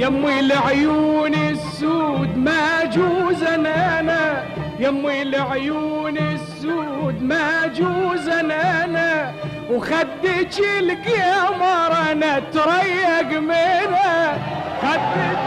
يمي العيون السود ما جوز انا، يمي العيون السود ما جوز انا، وخدك القمر انا تريق منه، خدك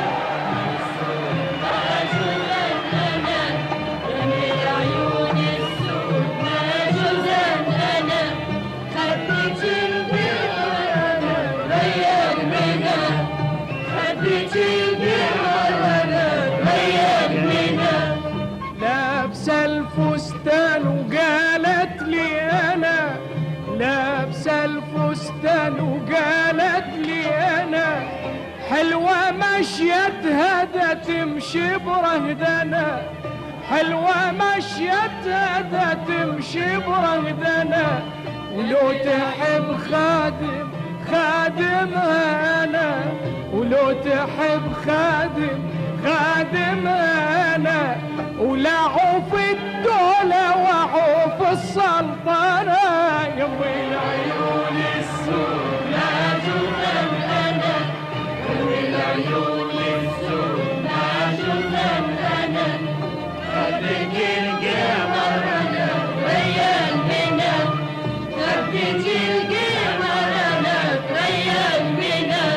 لابسه الفستان وقالت لي انا، لابسه الفستان وقالت لي انا، حلوه مشيتها دا تمشي برهدنا، حلوه مشيتها دا تمشي برهدنا، ولو تحب خادم خادمها انا، ولو تحب خادم خادمها انا، ولعوف الدولة وعوف السلطنة. يمي العيون السود ما جوزن انا، يمي العيون السود ما جوزن انا، خدك القمر انا ريان منا، خدك القمر انا ريان منا.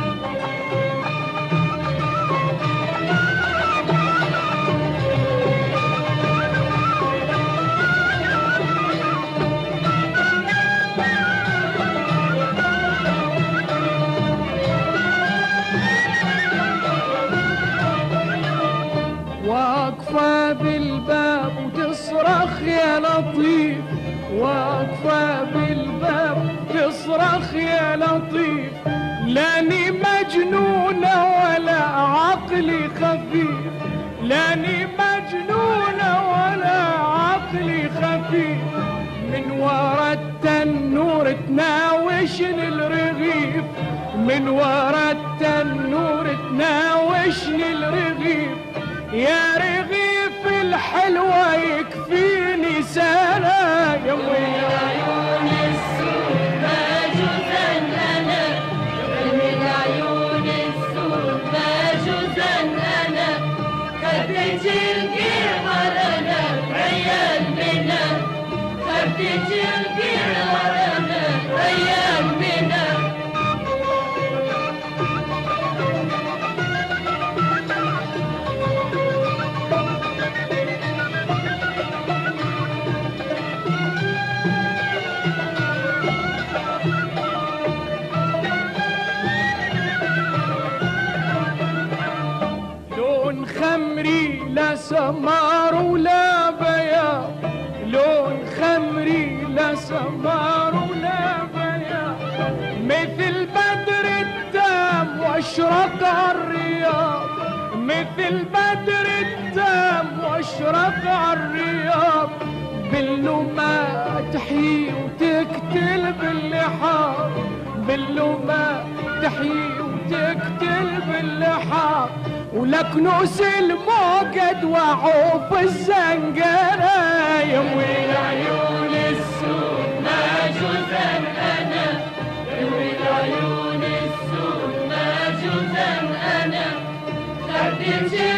واقفة بالباب وتصرخ يا لطيف، واقفة بالباب تصرخ يا لطيف، لاني مجنونة ولا عقلي خفيف، لاني مجنونة ولا عقلي خفيف، من ورا التنور تناوشني الرغيف، من ورا التنور تناوشني الرغيف، يا رغيف الحلوة يكفيني سنة. يمي العيون السود ما جوزن أنا، يمي العيون السود ما جوزن أنا، خدت القمر أنا ريان منا، خدت القمر أنا ريان منا. لون خمري لا سمار ولا بياض، لون خمري لا سمار ولا بياض، مثل بدر التام واشرق عالرياض، مثل بدر التام واشرق عالرياض، باللمى تحيي وتقتل باللحاظ، باللمى تحيي وتقتل باللحاظ، ولكنوس الموقد وعوف الزنقرة. يمي العيون السود ما جوزن أنا، يمي العيون السود ما جوزن أنا، خدت